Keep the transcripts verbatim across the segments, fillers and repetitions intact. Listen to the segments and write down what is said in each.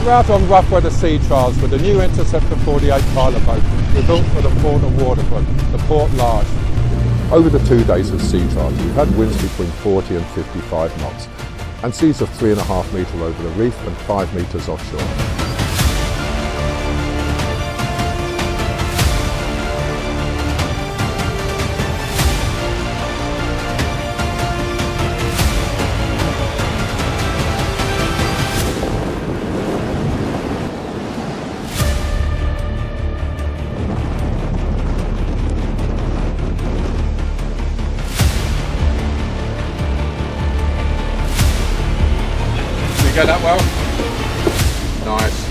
We're out on rough weather sea trials with the new Interceptor forty-eight pilot boat. We're built for the port of Waterford, the Port Láirge. Over the two days of sea trials, we've had winds between forty and fifty-five knots and seas of three and a half metres over the reef and five metres offshore. Go that well? Nice.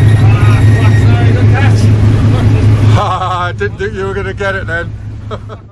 I didn't think you were going to get it then.